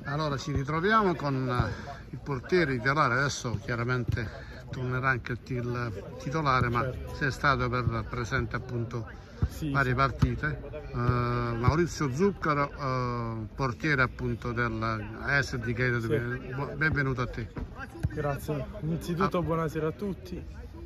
Allora ci ritroviamo con il portiere titolare, adesso chiaramente tornerà anche il titolare, ma certo. sei stato presente appunto varie Sì. partite. Maurizio Zuccaro, portiere appunto dell'AS di Gaeta, benvenuto a te. Grazie. Innanzitutto buonasera a tutti.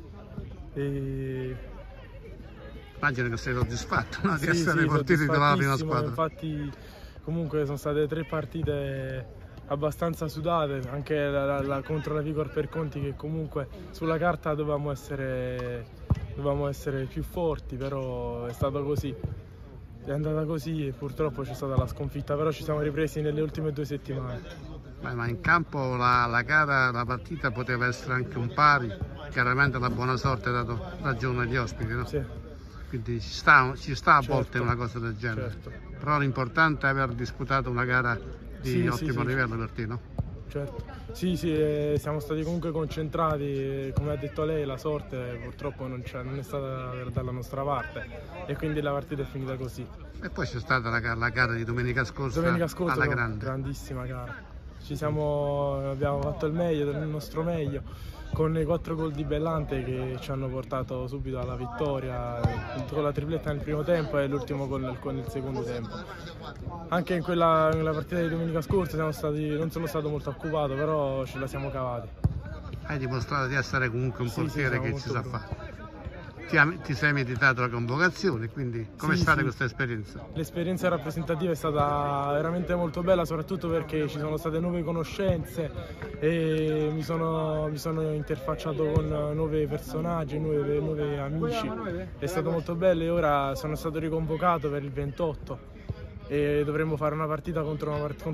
Immagino che sei soddisfatto, no? Di essere Sì, portiere titolare di una squadra. Infatti comunque sono state 3 partite abbastanza sudate, anche contro la Vigor Perconti, che comunque sulla carta dovevamo essere più forti, però è stato così. È andata così e purtroppo c'è stata la sconfitta, però ci siamo ripresi nelle ultime 2 settimane. Ma in campo la partita poteva essere anche un pari, chiaramente la buona sorte ha dato ragione agli ospiti, no? Sì. Quindi ci sta a volte Certo. una cosa del genere, Certo. Però l'importante è aver disputato una gara di ottimo livello per te, no? Certo. Sì, siamo stati comunque concentrati, come ha detto lei, la sorte purtroppo non è stata dalla nostra parte e quindi la partita è finita così. E poi c'è stata la gara di domenica scorsa alla grande. Grandissima gara. Abbiamo fatto il meglio, del nostro meglio, con i 4 gol di Bellante che ci hanno portato subito alla vittoria, con la tripletta nel primo tempo e l'ultimo gol nel secondo tempo. Anche nella partita di domenica scorsa non sono stato molto occupato, però ce la siamo cavati. Hai dimostrato di essere comunque un portiere che ci sa fare. Ti sei meditato la convocazione, quindi com'è stata questa esperienza? L'esperienza rappresentativa è stata veramente molto bella, soprattutto perché ci sono state nuove conoscenze e mi sono interfacciato con nuovi personaggi, nuovi amici. È stato molto bello e ora sono stato riconvocato per il 28 e dovremmo fare una partita contro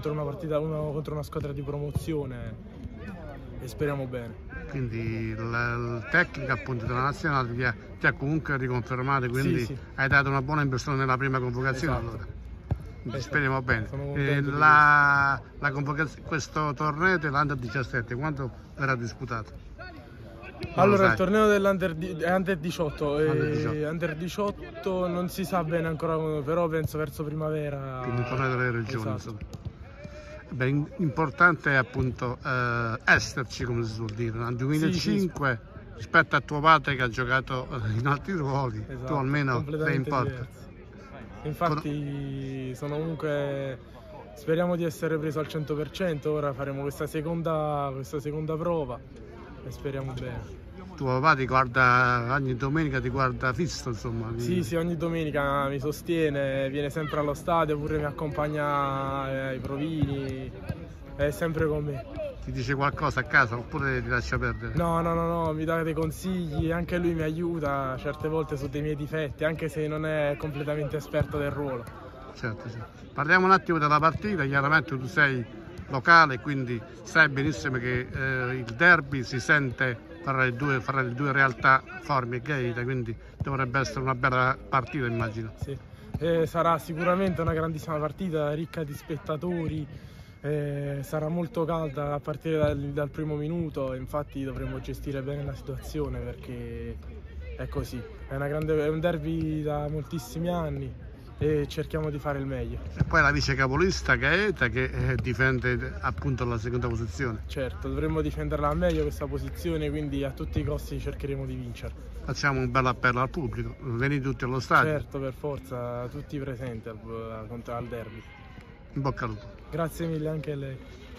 una squadra di promozione e speriamo bene. Quindi il tecnico appunto della nazionale ti ha comunque riconfermato, quindi sì. hai dato una buona impressione nella prima convocazione. Esatto. Allora. Speriamo bene. La Questo torneo dell'Under 17 quando verrà disputato? Allora, il torneo dell'Under 18 Under 18 non si sa bene ancora, però penso verso primavera. Quindi il torneo delle regioni. Esatto. Beh, importante è appunto esserci, come si suol dire, nel 2005 rispetto a tuo padre che ha giocato in altri ruoli, esatto, tu almeno sei in porta. Infatti speriamo di essere preso al 100%, ora faremo questa seconda prova e speriamo bene. Tuo papà ti guarda ogni domenica, ti guarda fisso, insomma. Sì, ogni domenica mi sostiene, viene sempre allo stadio, pure mi accompagna ai provini, è sempre con me. Ti dice qualcosa a casa oppure ti lascia perdere? No, mi dà dei consigli, anche lui mi aiuta certe volte su dei miei difetti, anche se non è completamente esperto del ruolo. Certo. Parliamo un attimo della partita, chiaramente tu sei locale, quindi sai benissimo che il derby si sente fra le due realtà, Formia e Gaeta, quindi dovrebbe essere una bella partita, immagino. Sì. Sarà sicuramente una grandissima partita, ricca di spettatori, sarà molto calda a partire dal primo minuto, infatti dovremo gestire bene la situazione perché è così, è un derby da moltissimi anni e cerchiamo di fare il meglio. E poi la vice capolista Gaeta che difende appunto la seconda posizione. Certo, dovremmo difenderla al meglio questa posizione, quindi a tutti i costi cercheremo di vincere. Facciamo un bel appello al pubblico, venite tutti allo stadio. Certo, per forza, tutti presenti al derby. In bocca al lupo. Grazie mille anche a lei.